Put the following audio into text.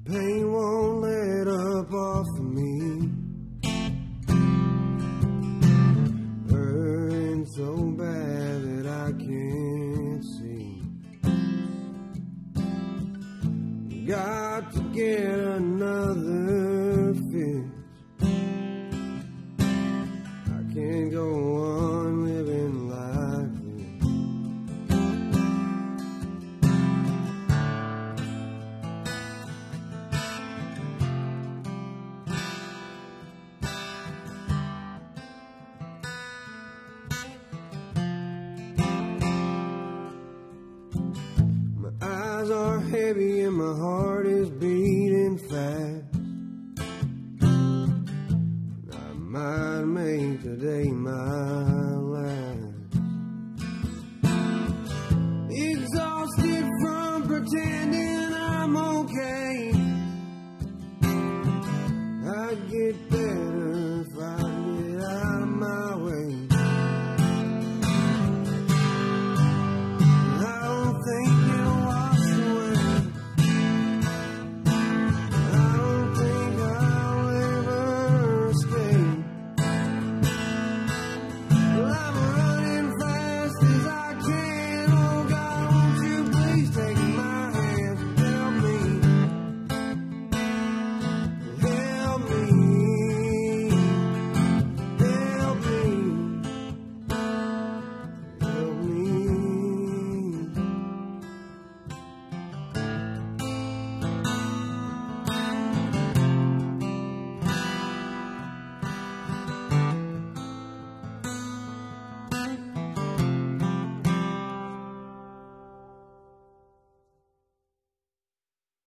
pain won't let up off of me. Hurting so bad that I can't see. Got to get another fix. I can't go on living like this. My eyes are heavy and my heart is beating fast. I might make today my